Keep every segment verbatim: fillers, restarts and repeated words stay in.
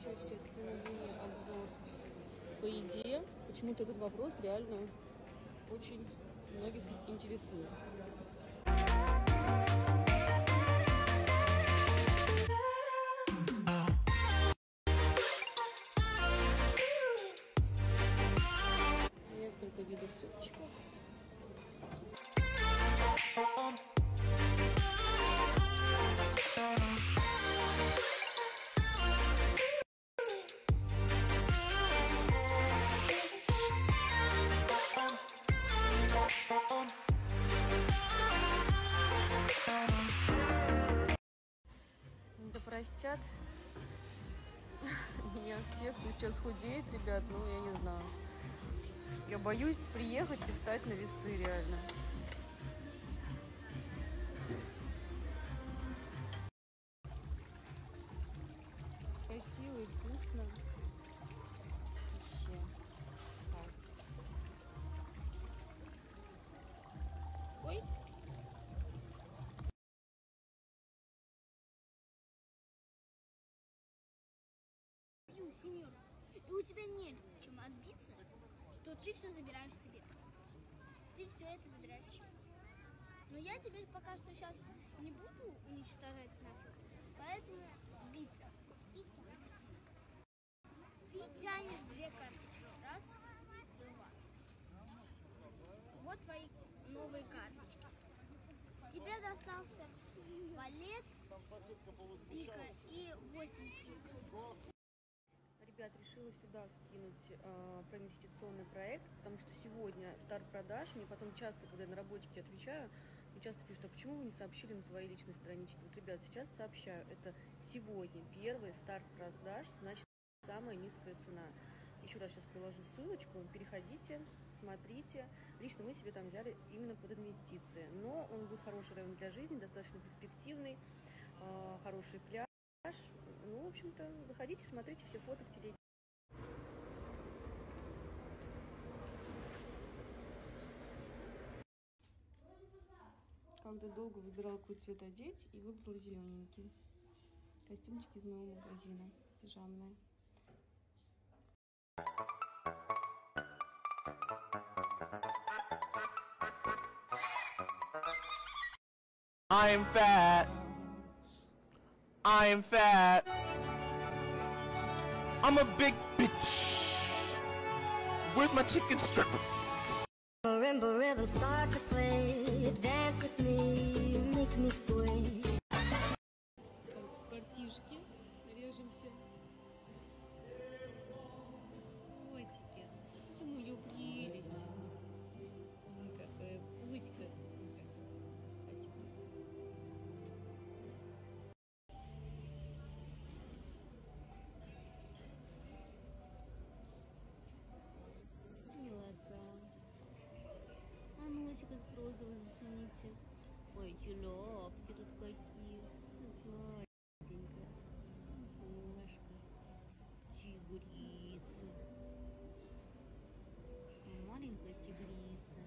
включу сейчас мини обзор по еде. Почему-то этот вопрос реально очень многих интересует. Несколько видов супчиков. Да простят меня все, кто сейчас худеет, ребят, ну я не знаю. Я боюсь приехать и встать на весы, реально. Красиво и вкусно. Вообще. Так. Ой. Семен, и у тебя нет чем отбиться, то ты все забираешь себе. Ты все это забираешь себе. Но я тебе пока что сейчас не буду уничтожать нафиг. Поэтому битва. Битва. Ты тянешь две карточки. Раз, два. Вот твои новые карточки. Тебе достался валет, пика и восемь пик. Ребят, решила сюда скинуть э, про инвестиционный проект, потому что сегодня старт продаж. Мне потом часто, когда я на рабочке отвечаю, мне часто пишут, а почему вы не сообщили на своей личной страничке? Вот, ребят, сейчас сообщаю, это сегодня первый старт продаж, значит, самая низкая цена. Еще раз сейчас приложу ссылочку, переходите, смотрите. Лично мы себе там взяли именно под инвестиции, но он будет хороший район для жизни, достаточно перспективный, э, хороший пляж. Ну, в общем-то, заходите, смотрите все фото в телеге. Когда долго выбирала, какой цвет одеть, и выбрала зелененький. Костюмчик из моего магазина, пижамная. I'm fat. I'm fat. I'm a big bitch. Where's my chicken strips? Marimba rhythm start to play. Dance with me, make me sway. Картишки. Режемся. Котики. Мою прелесть. Ой, какая пуська. А носик этот розовый зацените. Ой, челапки тут какие. Сладенькая. Кошка. Тигрица. Маленькая тигрица.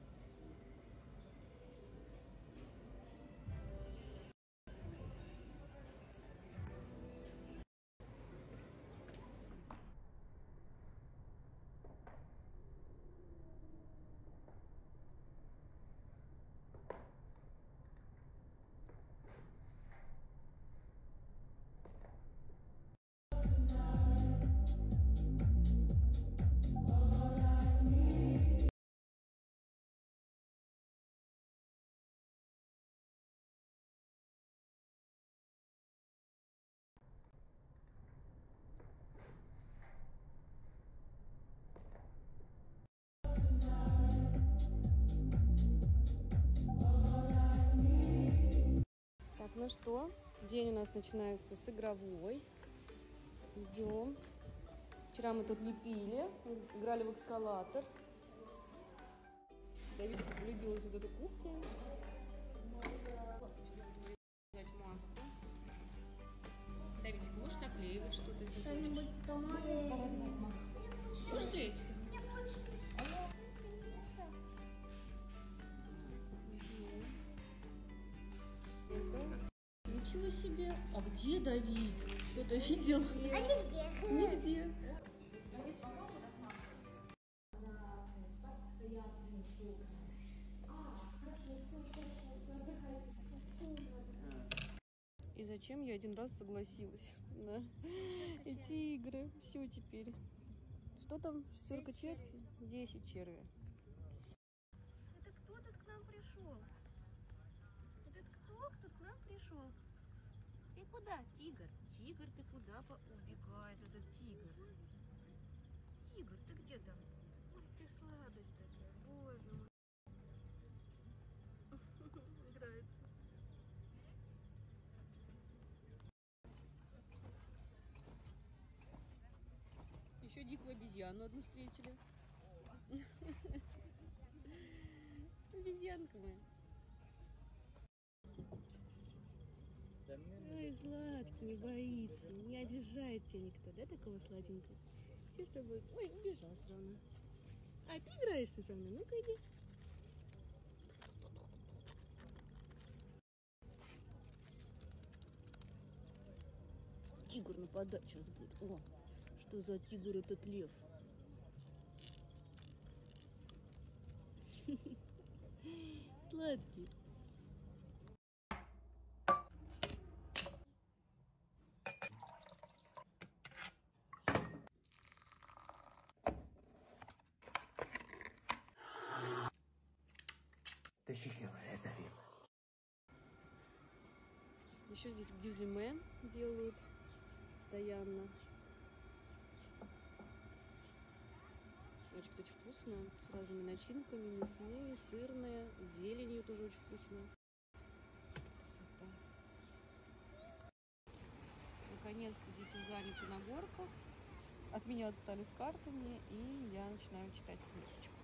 Так, ну что, день у нас начинается с игровой. Идем. Вчера мы тут лепили, играли в эскалатор. Давид влюбилась в вот эту кухню. Взять маску. Давид, можешь наклеивать что-то? Что-нибудь помазать? Можешь клеить? Ничего себе! А где Давид? Что-то видел? А нигде. Нигде. И зачем я один раз согласилась на эти игры? Все теперь. Что там? Шестерка черви? Десять черви. Это кто тут к нам пришел? Это кто, кто к нам пришел? Ты куда, тигр? Тигр, ты куда убегает этот тигр? Тигр, ты где там? Ой, ты сладость такая, боже мой. Играется. Еще дикую обезьяну одну встретили. Обезьянка моя. Ой, сладкий, не боится, не обижает тебя никто, да, такого сладенького? Все с тобой... Ой, убежал все равно. А ты играешься со мной? Ну-ка иди. Тигр нападать сейчас будет. О, что за тигр этот лев? Сладкий. Еще здесь гюзлеме делают постоянно. Очень, кстати, вкусно, с разными начинками, мясные, сырные, с зеленью тоже очень вкусно. Красота. Наконец-то дети заняты на горках, от меня отстали с картами, и я начинаю читать книжечку.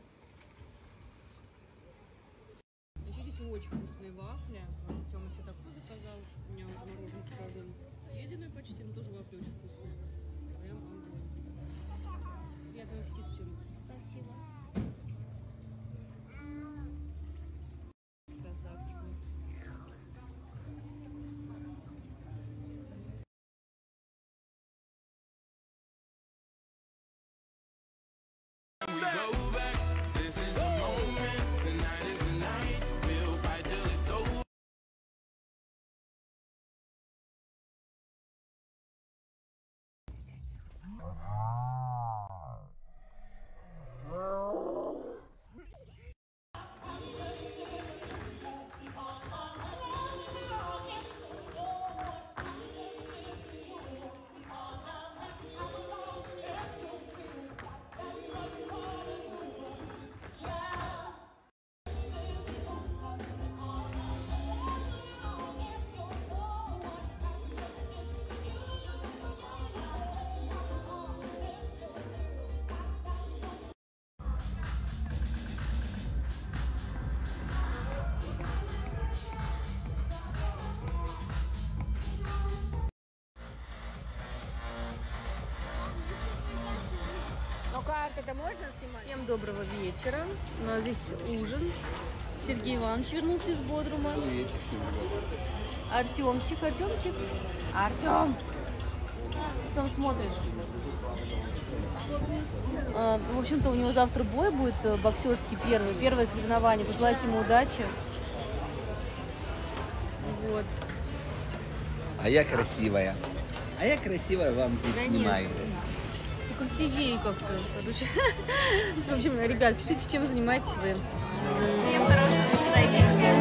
Еще здесь очень вкусные вафли. Тёма себе такую заказал. У меня уже мороженки, правда, съеденные почти, но тоже вафли очень вкусные. Прям огонь. Приятного аппетита, Тёма. Спасибо. Красавчик мой. Это можно снимать? Всем доброго вечера. У нас здесь ужин. Сергей Иванович вернулся из Бодрума. Артемчик, Артемчик. Артем! Что там смотришь? А, в общем-то, у него завтра бой будет боксерский первый. Первое соревнование. Пожелайте ему удачи. Вот. А я красивая. А я красивая вам здесь Да снимаю. Нет. Красивее как-то, короче. В общем, ребят, пишите, чем занимаетесь вы. Всем хорошего настроения.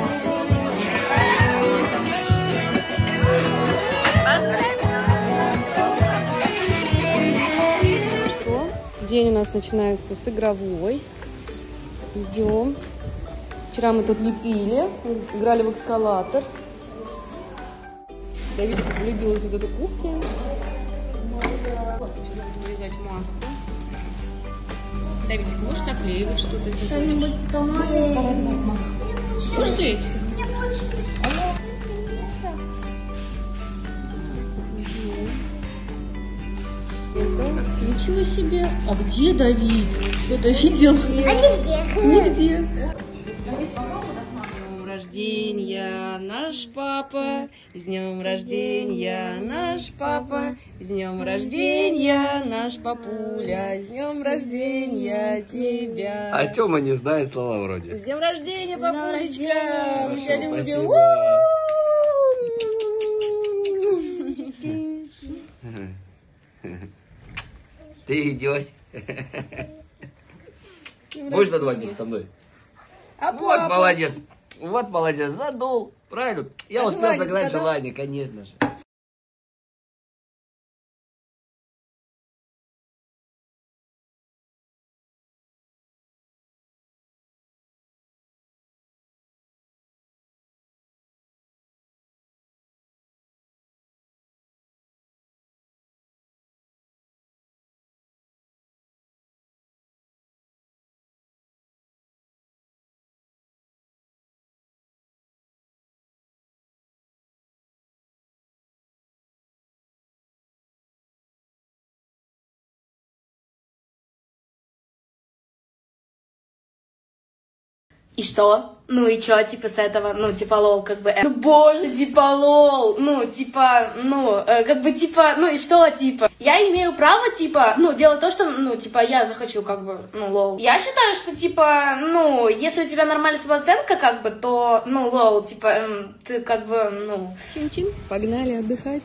Что? День у нас начинается с игровой. Идем. Вчера мы тут лепили, играли в эскалатор. Давид влюбилась в вот эту кухню. Вырезать маску. Давид, можешь наклеивать что-то? Что-нибудь поможет? Можешь клеить? Ничего себе! А где Давид? Кто-то видел? А нигде. Нигде. С днем рождения, наш наш папа, с днем рождения, наш папа, с днем рождения, наш папуля, с днем рождения тебя. А Тёма не знает слова вроде. С днем рождения, папулечка! рождения. Мы тебя Хорошо, любим! спасибо. Ты идешь. Будешь надувать вместе со мной? А Вот папа? молодец. Вот молодец. Задул. Правильно. Я А успел желание загадать загадал? желание, конечно же. И что? Ну и чё, типа, с этого, ну, типа, лол, как бы, э, ну, боже, типа, лол, ну, типа, ну, э, как бы, типа, ну и что, типа, я имею право, типа, ну, делать то, что, ну, типа, я захочу, как бы, ну, лол. Я считаю, что, типа, ну, если у тебя нормальная самооценка, как бы, то, ну, лол, типа, эм, ты, как бы, ну... Чин-чин, погнали отдыхать.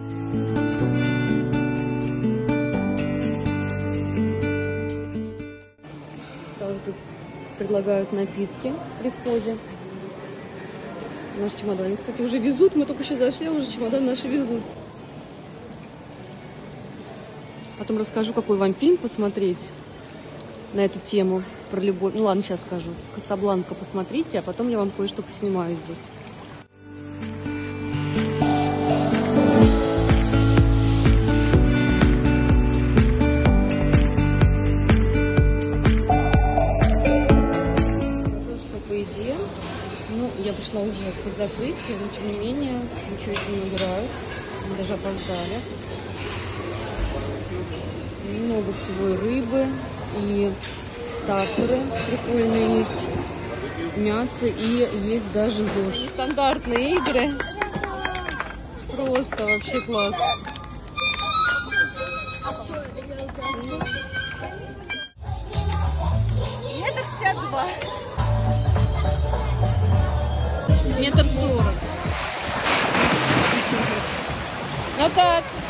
Сразу предлагают напитки при входе. Наш чемодан, кстати, уже везут. Мы только еще зашли, а уже чемодан наши везут. Потом расскажу, какой вам фильм посмотреть на эту тему про любовь. Ну ладно, сейчас скажу. «Касабланка» посмотрите, а потом я вам кое-что поснимаю здесь. Ну, я пришла уже под закрытие, но тем не менее ничего еще не убирают. Мы даже опоздали. Много всего, и рыбы, и таперы прикольные есть, мясо, и есть даже ЗОЖ. Стандартные игры. Просто вообще класс. Метр шестьдесят два. Метр сорок. Ну как?